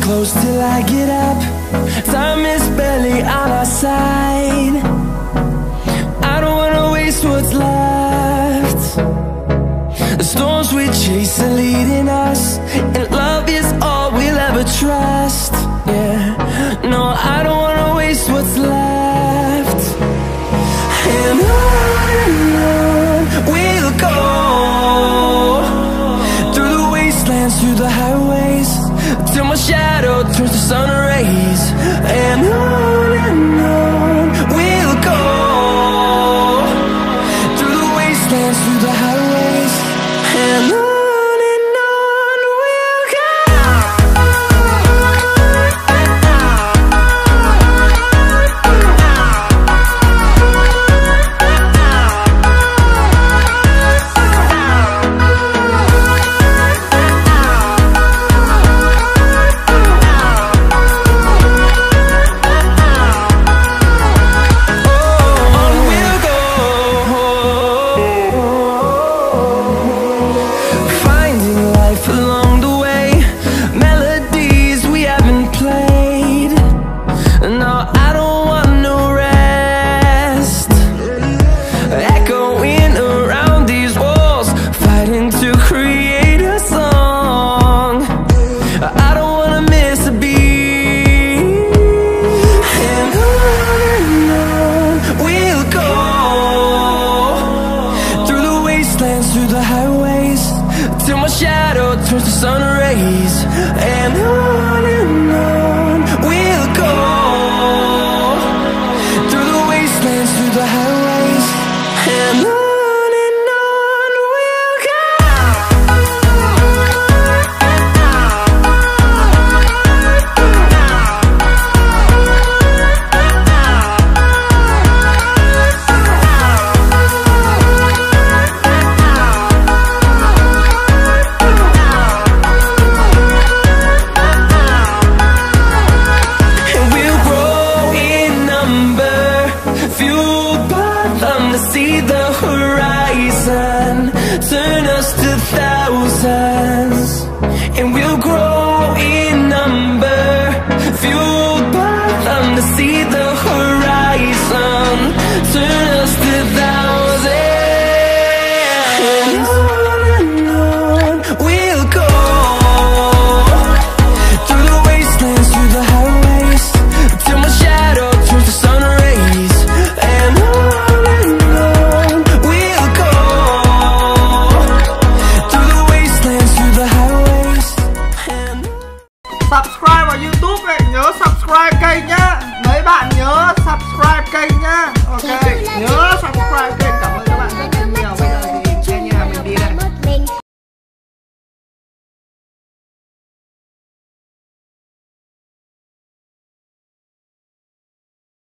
close till I get up. Time is barely on our side. I don't wanna waste what's left. The storms we chase are leading us, and love is all we'll ever trust. Yeah, no, I don't wanna waste what's left. And on we'll go, through the wastelands, through the highways, till my shadow turns to sun rays. And on we'll go, through the wastelands, through the highways, and on we'll go. Through the highways, till my shadow turns to sun rays. And on we'll go, through the wastelands, through the highways, and on we'll go. See the horizon turn us to thousands, and we'll grow in number, fueled by them. To see the horizon turn us to thousands, and on we'll go, through the wastelands, through the highways, till my shadow turns to sun rays. And subscribe vào YouTube ấy, nhớ subscribe kênh nhá. Mấy bạn nhớ subscribe kênh nhá. Ok, nhớ subscribe kênh.